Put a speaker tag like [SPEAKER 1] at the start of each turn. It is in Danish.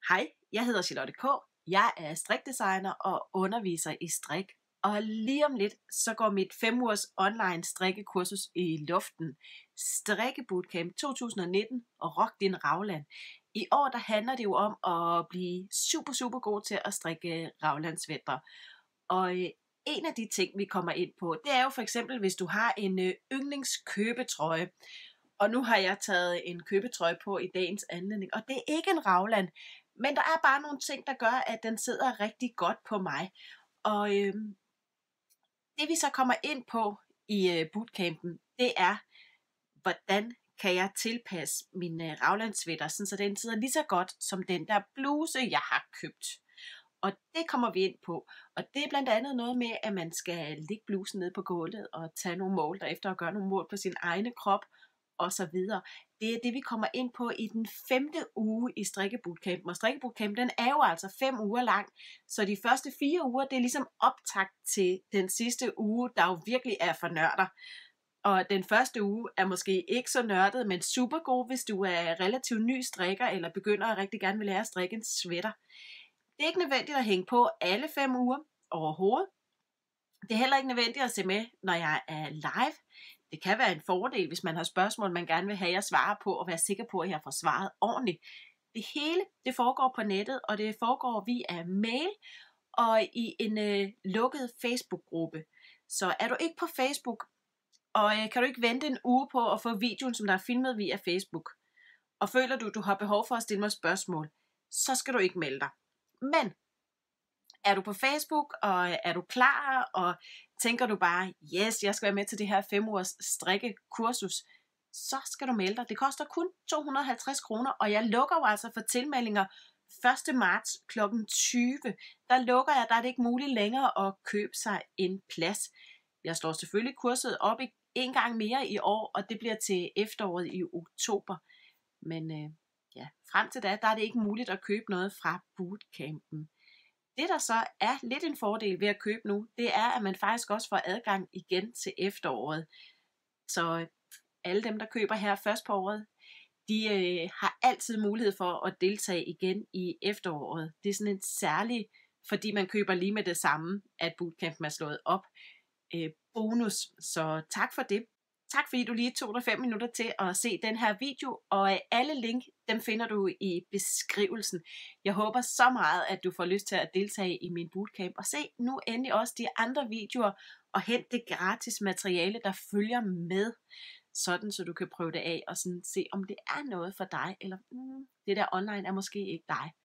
[SPEAKER 1] Hej, jeg hedder Charlotte K. Jeg er strikdesigner og underviser i strik. Og lige om lidt, så går mit 5 ugers online strikkekursus i luften. Strikkebootcamp 2019 og Rock din Ragland. I år der handler det jo om at blive super god til at strikke raglandsvætter. Og en af de ting, vi kommer ind på, det er jo for eksempel, hvis du har en yndlingskøbetrøje. Og nu har jeg taget en købetrøje på i dagens anledning, og det er ikke en ragland, men der er bare nogle ting, der gør, at den sidder rigtig godt på mig. Og det vi så kommer ind på i bootcampen, det er, hvordan kan jeg tilpasse min raglandsvætter, så den sidder lige så godt som den der bluse, jeg har købt. Og det kommer vi ind på. Og det er blandt andet noget med, at man skal lægge blusen ned på gulvet og tage nogle mål derefter og gøre nogle mål på sin egen krop og så videre. Det er det, vi kommer ind på i den 5. uge i strikkebootcampen. Og strikkebootcampen, den er jo altså 5 uger lang, så de første 4 uger, det er ligesom optakt til den sidste uge, der jo virkelig er for nørder. Og den første uge er måske ikke så nørdet, men super god, hvis du er relativt ny strikker, eller begynder at rigtig gerne vil lære at strikke en sweater. Det er ikke nødvendigt at hænge på alle 5 uger overhovedet. Det er heller ikke nødvendigt at se med, når jeg er live. Det kan være en fordel, hvis man har spørgsmål, man gerne vil have, jeg svarer på, og være sikker på, at jeg får svaret ordentligt. Det hele, det foregår på nettet, og det foregår via mail og i en lukket Facebook-gruppe. Så er du ikke på Facebook, og kan du ikke vente en uge på at få videoen, som der er filmet via Facebook, og føler du har behov for at stille mig spørgsmål, så skal du ikke melde dig. Men er du på Facebook, og er du klar, og tænker du bare, yes, jeg skal være med til det her 5 ugers strikkekursus, så skal du melde dig. Det koster kun 250 kroner, og jeg lukker jo altså for tilmeldinger 1. marts kl. 20. Der lukker jeg, der er det ikke muligt længere at købe sig en plads. Jeg slår selvfølgelig kurset op en gang mere i år, og det bliver til efteråret i oktober. Men frem til da, der er det ikke muligt at købe noget fra bootcampen. Det der så er lidt en fordel ved at købe nu, det er, at man faktisk også får adgang igen til efteråret. Så alle dem, der køber her først på året, de har altid mulighed for at deltage igen i efteråret. Det er sådan en særlig, fordi man køber lige med det samme, at bootcampen er slået op, bonus. Så tak for det. Tak fordi du lige tog dig 5 minutter til at se den her video, og alle link, dem finder du i beskrivelsen. Jeg håber så meget, at du får lyst til at deltage i min bootcamp, og se nu endelig også de andre videoer, og hent det gratis materiale, der følger med, sådan så du kan prøve det af, og sådan se om det er noget for dig, eller det der online er måske ikke dig.